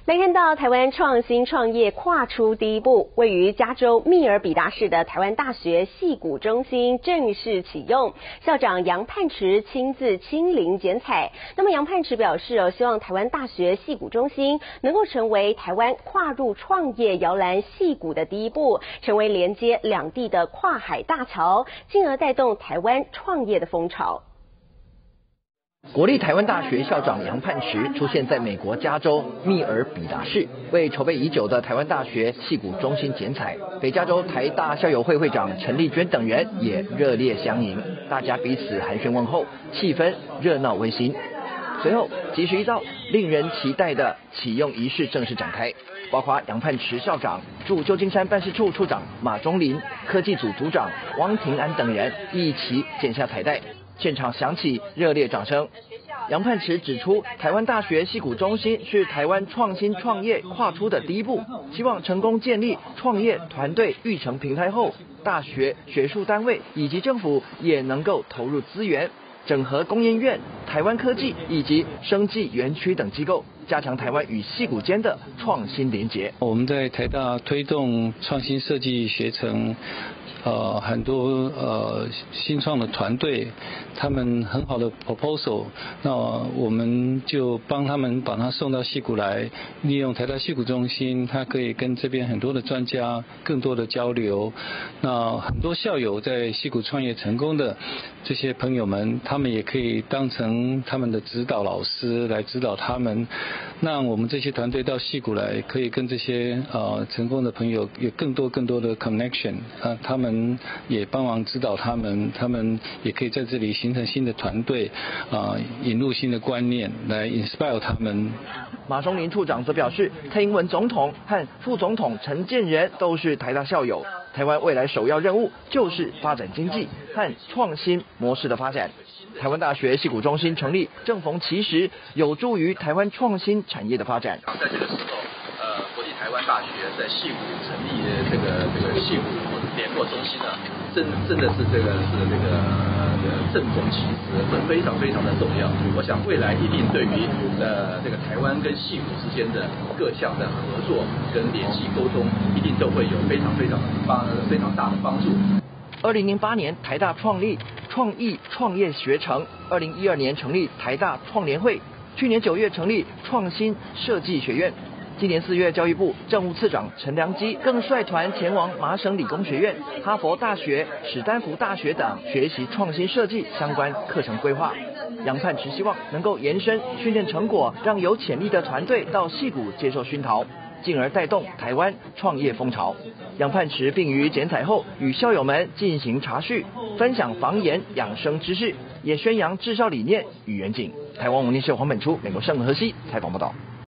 来看到台湾创新创业跨出第一步，位于加州密尔比达市的台湾大学矽谷中心正式启用，校长杨泮池亲自亲临剪彩。那么杨泮池表示希望台湾大学矽谷中心能够成为台湾跨入创业摇篮矽谷的第一步，成为连接两地的跨海大桥，进而带动台湾创业的风潮。 国立台湾大学校长杨泮池出现在美国加州密尔比达市，为筹备已久的台湾大学矽谷中心剪彩。北加州台大校友会会长陈丽娟等人也热烈相迎，大家彼此寒暄问候，气氛热闹温馨。随后及时一到，令人期待的启用仪式正式展开，包括杨泮池校长、驻旧金山办事处处长马忠林、科技组组长汪庭安等人一起剪下彩带。现场响起热烈掌声。杨泮池指出，台湾大学矽谷中心是台湾创新创业跨出的第一步，希望成功建立创业团队育成平台后，大学、学术单位以及政府也能够投入资源，整合工研院、台湾科技以及生技园区等机构，加强台湾与矽谷间的创新连结。 我们在台大推动创新设计学程。很多新创的团队，他们很好的 proposal， 那我们就帮他们把它送到矽谷来，利用台大矽谷中心，它可以跟这边很多的专家更多的交流。那很多校友在矽谷创业成功的这些朋友们，他们也可以当成他们的指导老师来指导他们。那我们这些团队到矽谷来，可以跟这些成功的朋友有更多的 connection， 他们也帮忙指导他们，他们也可以在这里形成新的团队，引入新的观念来 inspire 他们。 马忠林处长则表示，蔡英文总统和副总统陈建仁都是台大校友，台湾未来首要任务就是发展经济和创新模式的发展。台湾大学矽谷中心成立正逢其时，有助于台湾创新产业的发展。 在这个时候，国际台湾大学在矽谷成立这个矽谷联络中心呢，真的是正逢其时，非常的重要。我想未来一定对于这个台湾跟矽谷之间的各项的合作跟联系沟通，一定都会有非常大的帮助。 2008年台大创立创意创业学程，2012年成立台大创联会，去年9月成立创新设计学院。今年4月，教育部政务次长陈良基更率团前往麻省理工学院、哈佛大学、史丹福大学等学习创新设计相关课程规划。杨泮池希望能够延伸训练成果，让有潜力的团队到矽谷接受熏陶，进而带动台湾创业风潮。杨泮池并于剪彩后与校友们进行茶叙，分享防炎养生知识，也宣扬治校理念与远景。台湾文念社黄本初，美国圣荷西采访报道。